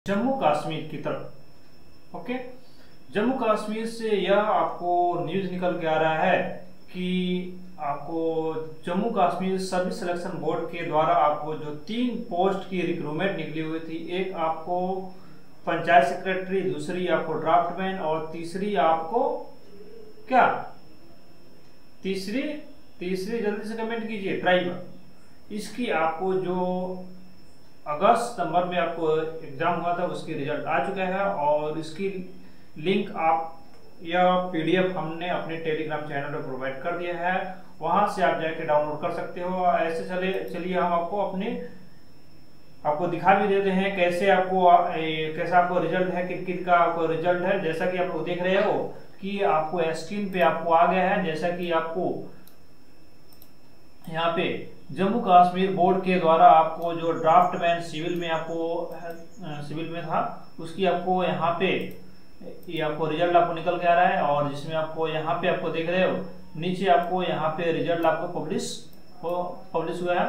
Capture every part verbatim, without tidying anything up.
जम्मू कश्मीर की तरफ। ओके, जम्मू कश्मीर से यह आपको न्यूज निकल के आ रहा है कि आपको Jammu Kashmir service selection board के द्वारा आपको जो तीन पोस्ट की रिक्रूटमेंट निकली हुई थी, एक आपको पंचायत सेक्रेटरी, दूसरी आपको ड्राफ्टमैन और तीसरी आपको क्या तीसरी तीसरी जल्दी से कमेंट कीजिए ड्राइवर। इसकी आपको जो अगस्त सितंबर में आपको एग्जाम हुआ था उसकी रिजल्ट आ चुका है और इसकी लिंक आप या पीडीएफ हमने अपने टेलीग्राम चैनल पर प्रोवाइड कर दिया है, वहां से आप जाके डाउनलोड कर सकते हो। ऐसे चले चलिए हम आपको अपने आपको दिखा भी देते हैं कैसे आपको कैसा आपको रिजल्ट है, किन किन का आपको रिजल्ट है। जैसा कि आप लोग देख रहे हो कि आपको स्क्रीन पे आपको आ गया है, जैसा कि आपको यहाँ पे जम्मू कश्मीर बोर्ड के द्वारा आपको जो ड्राफ्टमैन सिविल में आपको सिविल में था उसकी आपको यहाँ पे ये आपको रिजल्ट आपको निकल के आ रहा है और जिसमें आपको यहाँ पे आपको देख रहे हो नीचे आपको यहाँ पे रिजल्ट आपको पब्लिश हो पब्लिश हुआ है।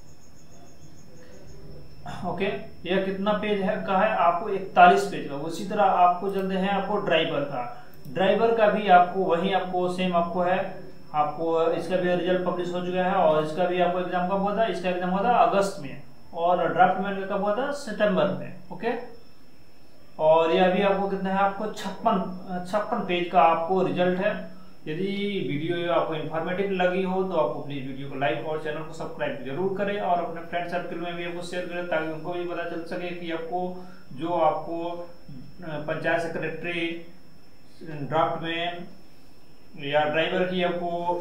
ओके, यह कितना पेज है का है आपको इकतालीस पेज का। उसी तरह आपको चलते हैं आपको ड्राइवर का ड्राइवर का भी आपको वही आपको सेम आपको है, आपको इसका भी रिजल्ट पब्लिश हो चुका है और इसका भी आपको एग्जाम कब हुआ था, इसका एग्जाम हुआ था अगस्त में और ड्राफ्टमैन का कब हुआ था, सितंबर में। ओके, और यह भी आपको कितना है, आपको छप्पन छप्पन पेज का आपको रिजल्ट है। यदि वीडियो आपको इन्फॉर्मेटिव लगी हो तो आप प्लीज वीडियो को लाइक और चैनल को सब्सक्राइब जरूर करें और अपने फ्रेंड सर्कल में भी आपको शेयर करें ताकि उनको भी पता चल सके कि आपको जो आपको पंचायत सेक्रेटरी, ड्राफ्टमैन या ड्राइवर की आपको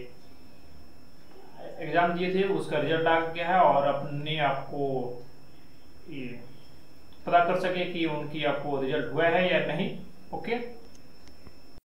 एग्जाम दिए थे उसका रिजल्ट आ गया है और अपने आपको ये पता कर सके कि उनकी आपको रिजल्ट हुआ है या नहीं। ओके।